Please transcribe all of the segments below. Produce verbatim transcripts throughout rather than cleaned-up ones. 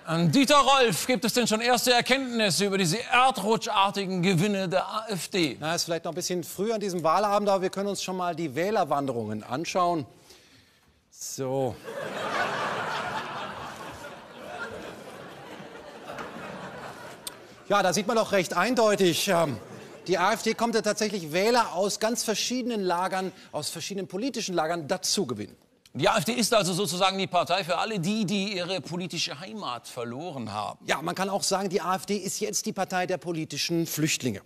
Dieter Rolf, gibt es denn schon erste Erkenntnisse über diese erdrutschartigen Gewinne der AfD? Na, ist vielleicht noch ein bisschen früh an diesem Wahlabend, aber wir können uns schon mal die Wählerwanderungen anschauen. So. Ja, da sieht man doch recht eindeutig, die AfD kommt ja tatsächlich Wähler aus ganz verschiedenen Lagern, aus verschiedenen politischen Lagern dazu gewinnen. Die AfD ist also sozusagen die Partei für alle die, die ihre politische Heimat verloren haben. Ja, man kann auch sagen, die AfD ist jetzt die Partei der politischen Flüchtlinge.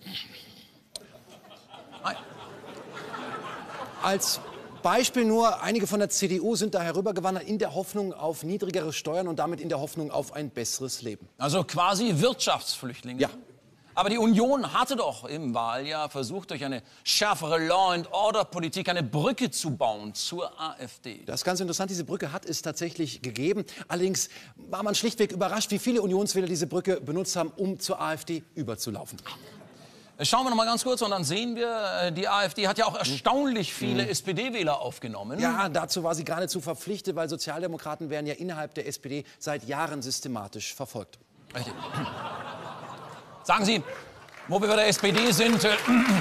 Als Beispiel nur, einige von der C D U sind da herübergewandert in der Hoffnung auf niedrigere Steuern und damit in der Hoffnung auf ein besseres Leben. Also quasi Wirtschaftsflüchtlinge? Ja. Aber die Union hatte doch im Wahljahr versucht, durch eine schärfere Law-and-Order-Politik eine Brücke zu bauen zur AfD. Das ist ganz interessant, diese Brücke hat es tatsächlich gegeben. Allerdings war man schlichtweg überrascht, wie viele Unionswähler diese Brücke benutzt haben, um zur AfD überzulaufen. Schauen wir noch mal ganz kurz und dann sehen wir, die AfD hat ja auch erstaunlich viele mhm. S P D-Wähler aufgenommen. Ja, dazu war sie geradezu verpflichtet, weil Sozialdemokraten werden ja innerhalb der S P D seit Jahren systematisch verfolgt. Richtig. Sagen Sie, wo wir bei der S P D sind, äh,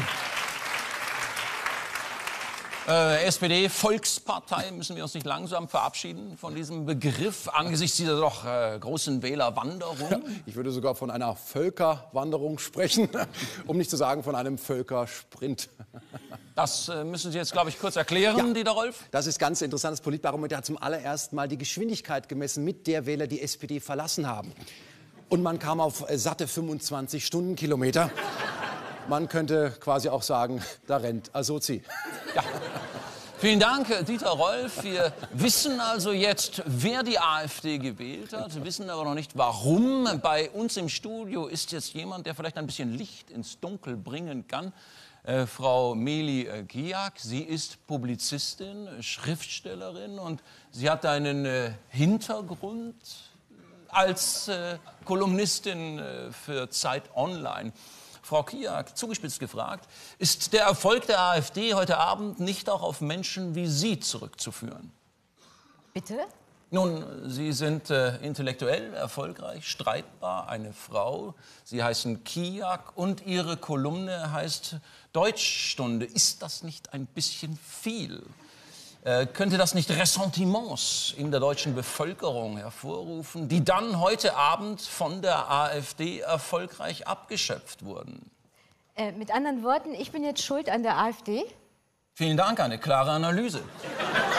äh, S P D, Volkspartei, müssen wir uns nicht langsam verabschieden von diesem Begriff angesichts dieser doch äh, großen Wählerwanderung? Ja, ich würde sogar von einer Völkerwanderung sprechen, um nicht zu sagen von einem Völkersprint. Das äh, müssen Sie jetzt, glaube ich, kurz erklären, ja, Dieter Rolf. Das ist ganz interessant. Das Politbarometer hat zum allerersten Mal die Geschwindigkeit gemessen, mit der Wähler die S P D verlassen haben. Und man kam auf satte fünfundzwanzig Stundenkilometer. Man könnte quasi auch sagen, da rennt Asozi. Ja. Vielen Dank, Dieter Rolf. Wir wissen also jetzt, wer die AfD gewählt hat. Wir wissen aber noch nicht, warum. Bei uns im Studio ist jetzt jemand, der vielleicht ein bisschen Licht ins Dunkel bringen kann. Äh, Frau Meli äh, Giak. Sie ist Publizistin, Schriftstellerin und sie hat einen äh, Hintergrund als äh, Kolumnistin äh, für Zeit Online. Frau Giak, zugespitzt gefragt, ist der Erfolg der AfD heute Abend nicht auch auf Menschen wie Sie zurückzuführen? Bitte? Nun, Sie sind äh, intellektuell erfolgreich, streitbar, eine Frau. Sie heißen Giak und Ihre Kolumne heißt Deutschstunde. Ist das nicht ein bisschen viel? Äh, könnte das nicht Ressentiments in der deutschen Bevölkerung hervorrufen, die dann heute Abend von der AfD erfolgreich abgeschöpft wurden? Äh, mit anderen Worten, ich bin jetzt schuld an der AfD? Vielen Dank, eine klare Analyse.